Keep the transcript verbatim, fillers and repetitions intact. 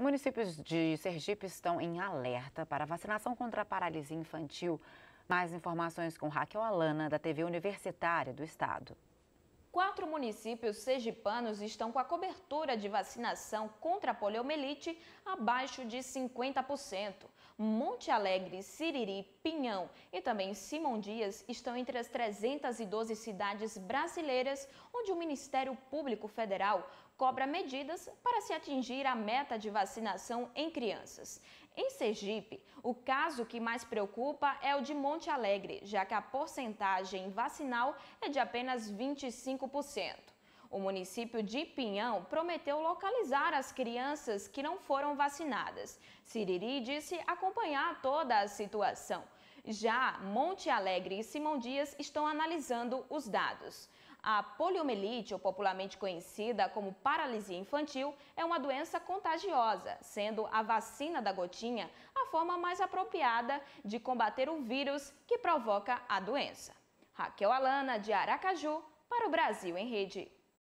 municípios de Sergipe estão em alerta para a vacinação contra a paralisia infantil. Mais informações com Raquel Alana, da T V Universitária do Estado. Quatro municípios sergipanos estão com a cobertura de vacinação contra a poliomielite abaixo de cinquenta por cento. Monte Alegre, Siriri, Pinhão e também Simão Dias estão entre as trezentas e doze cidades brasileiras onde o Ministério Público Federal cobra medidas para se atingir a meta de vacinação em crianças. Em Sergipe, o caso que mais preocupa é o de Monte Alegre, já que a porcentagem vacinal é de apenas vinte e cinco por cento. O município de Pinhão prometeu localizar as crianças que não foram vacinadas. Siriri disse acompanhar toda a situação. Já Monte Alegre e Simão Dias estão analisando os dados. A poliomielite, ou popularmente conhecida como paralisia infantil, é uma doença contagiosa, sendo a vacina da gotinha a forma mais apropriada de combater o vírus que provoca a doença. Raquel Alana, de Aracaju, para o Brasil em Rede.